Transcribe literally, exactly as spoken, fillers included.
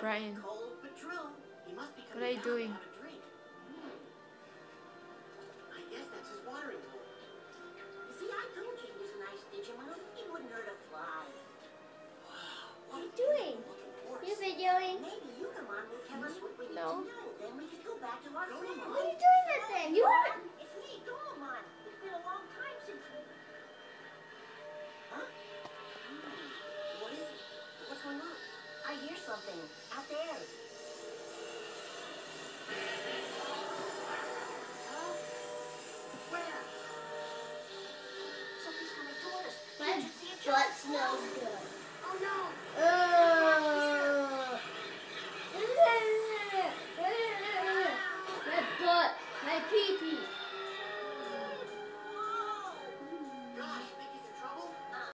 Brian, Cold but true. He must be what coming are you down doing? to have a drink. I guess that's his watering hole. You see, I told you he was a nice Digimon. He wouldn't hurt a fly. Wow. What are you doing? You videoing? Maybe Yugamon will tell us what we need No. to know. Then we could go back to our friend. What are you doing that thing? You are. It's me, Goemon. It's been a long time since we... Huh? Hmm. What is it? What's going on? I hear something out there. Huh? Where? Something's coming toward us. My Can't you see it, butt John? smells good. Oh no!